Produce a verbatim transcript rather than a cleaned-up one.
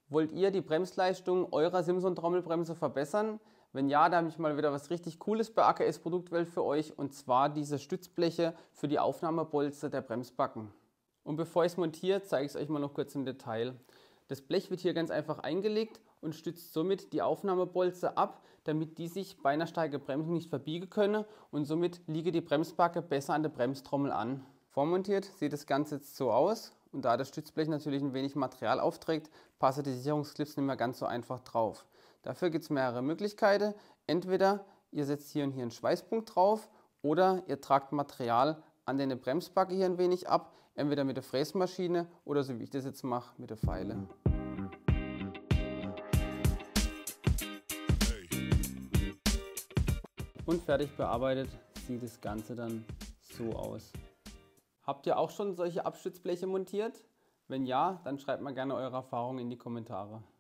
Wollt ihr die Bremsleistung eurer Simson-Trommelbremse verbessern? Wenn ja, dann habe ich mal wieder was richtig Cooles bei A K S Produktwelt für euch, und zwar diese Stützbleche für die Aufnahmebolzen der Bremsbacken. Und bevor ich es montiere, zeige ich es euch mal noch kurz im Detail. Das Blech wird hier ganz einfach eingelegt und stützt somit die Aufnahmebolzen ab, damit die sich bei einer starken Bremsung nicht verbiegen können, und somit liege die Bremsbacke besser an der Bremstrommel an. Vormontiert sieht das Ganze jetzt so aus, und da das Stützblech natürlich ein wenig Material aufträgt, passen die Sicherungsclips nicht mehr ganz so einfach drauf. Dafür gibt es mehrere Möglichkeiten. Entweder ihr setzt hier und hier einen Schweißpunkt drauf, oder ihr tragt Material an der Bremsbacke hier ein wenig ab, entweder mit der Fräsmaschine oder, so wie ich das jetzt mache, mit der Feile. Und fertig bearbeitet sieht das Ganze dann so aus. Habt ihr auch schon solche Abstützbleche montiert? Wenn ja, dann schreibt mal gerne eure Erfahrungen in die Kommentare.